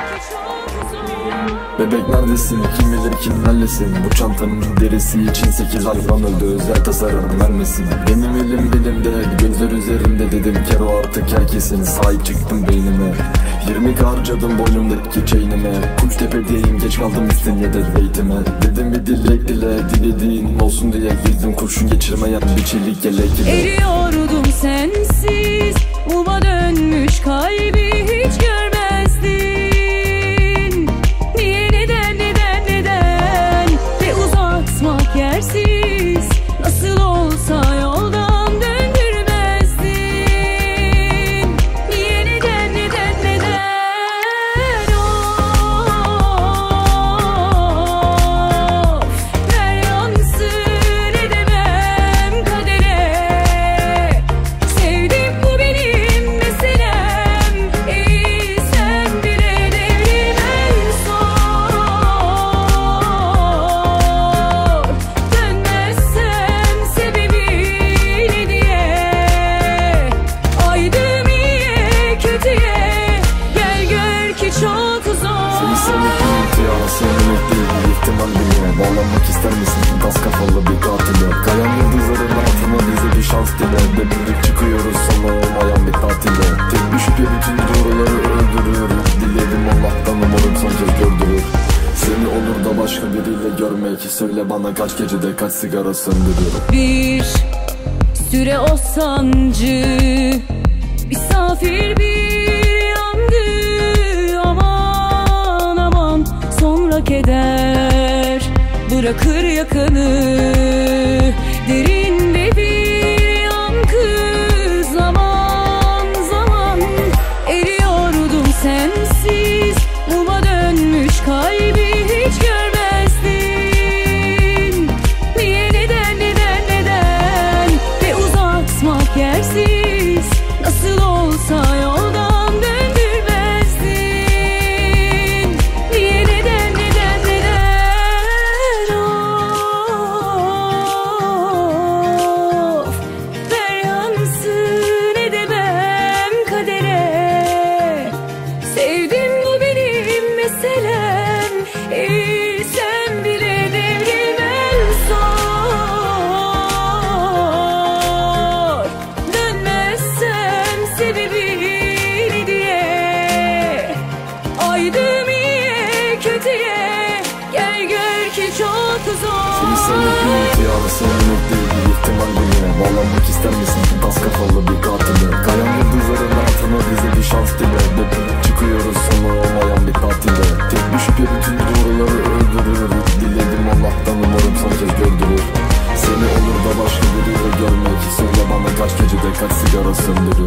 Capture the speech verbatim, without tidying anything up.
Bebek neredesin, kim bilir kimlerlesin? Bu çantanın derisi için sekiz hayvan öldü, özel tasarım vermesin. Benim elim bilimde, gözler üzerimde, dedim kero artık herkesin. Sahip çıktım beynime, yirmi harcadım boynumdaki chainime. Kuştepe'deyim, geç kaldım istenye de beytime. Dedim bir dilek dile, dilediğin olsun diye girdim kurşun geçirmeyen bir çelik yelek ile. Eriyordum sensiz, uma dönmüş kalbi hiç görmezdin. Niye, neden, neden, neden? Ve uzatmak yersiz, nasıl olsa yoldan döndürmezdin. Niye, neden, neden, neden? Of, ver yansın edemem kadere. Sevdim, bu benim meselem. Eğilsem bile devrim en zor. Dönmezsem sebebi ne diye. Aydım iyiye kötüye, gel gör ki çok zor. Seni sevmek büyük ya, sevmemek değil bir ihtimal bile. Bağlanmak ister misin tas kafalı bir katile? Kayan yıldızların altına bize bir şans dile. Demirlik çıkıyoruz sonra olmayan bir tatile. Tek bir şüphe bütün doğruları öldürüyor. Diledim Allah'tan umarım son kez gördürür. Seni olur da başka biriyle görmek, söyle bana kaç gecede kaç sigara söndürür. Bir süre o sancı, misafir bir yandı. Aman aman, sonra keder bırakır yakanı. Derinde bir yankı, zaman zaman eriyordum sensiz. Uma dönmüş kalbi hiç görmezdin. Niye, neden, neden, neden? Ve uzatmak yersiz, nasıl olsa yoldan döndürmezdin. Niye, neden, neden, neden? Of, ver yansın edemem kadere. Sevdim, bu benim meselem. Eğilsem bile devrim en zor. Dönmezsem sebebi ne diye. Aydım iyiye kötüye, gel gör ki çok zor. Seni sevmek büyük ya, sevmemek değil bir ihtimal bile. Bağlanmak ister misin tas kafalı bir katile? Kayan yıldızların altına bize bir şans dile. Demirlik çıkıyoruz sonra olmayan bir tatile. Tek bir şüphe bütün doğruları öldürür. Diledim Allah'tan umarım son kez gördürür. Seni olur da başka biriyle görmek, söyle bana kaç gecede kaç sigara söndürür.